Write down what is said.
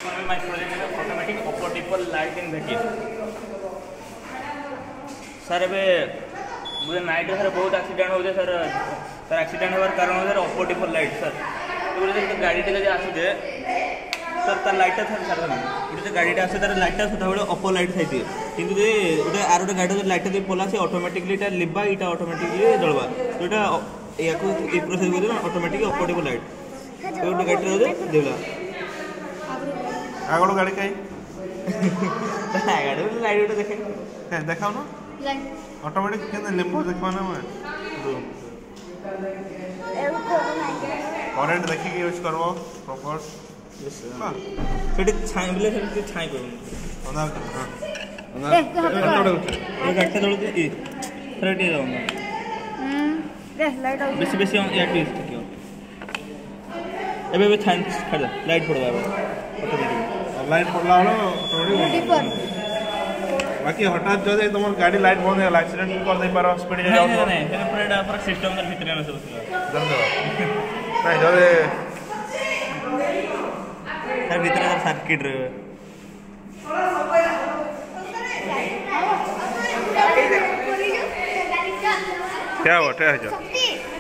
My project is automatic upper dipole light in vehicle. Sir ए मुझे night sir बहुत accident होते sir sir accident होवार कारण sir upper dipper light sir तो गाड़ी टे आसुचे सर तार लाइट सर सर जो गाड़ी आसे तार लाइट सदा अपर लाइट थी कि गोटे आर गोटे गाड़ी लाइट जो पला से ऑटोमेटिकली लिबा यहाँ ऑटोमेटिकली जलवा तो या प्रोसेस कर ऑटोमेटिक अपर डिपल लाइट गोटे गाड़ी देला आगो गाड़ी कहीं गाड़ी लाइट गोटे देखे देखाओ ना ऑटोमेटिक के लिंबू देखा ना मैं करंट देखिए यूज करबो प्रॉपर सेठी छाई बिले सेठी छाई करू अंदर हां अंदर ये गट्टे दळ के ए रेडी जाऊ दे लाइट आउट बेसी बेसी या ट्विस्ट कियो एबे छाई खड़ा लाइट पड़वा ऑटोमेटिक लाइट पड़ला वाला ऑटोमेटिक बाकी हठात जो तुम गाड़ी लाइट बंद है एक्सीडेंट कर दे पारो स्पीड जे जाओ नहीं पूरा पूरा सिस्टम के भीतर में सब जल्दी नहीं जो सर भीतर सर्किट रे क्या हुआ क्या है जो